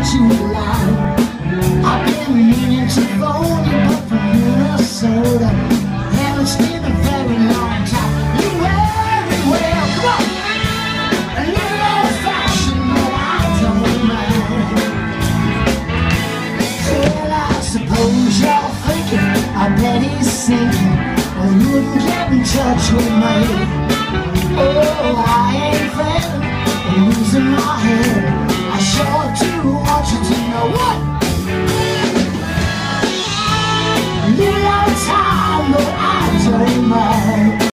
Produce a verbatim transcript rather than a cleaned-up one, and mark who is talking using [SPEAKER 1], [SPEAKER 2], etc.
[SPEAKER 1] too loud. I've been meaning to phone you, but from Minnesota, and it's been a very long time. You very well, come on. A little old-fashioned, but I don't mind. Well, I suppose you're thinking, I bet he's sinking, well, you wouldn't get in touch with me. Oh, I ain't failing, I'm losing my head. I sure do want you to know what. You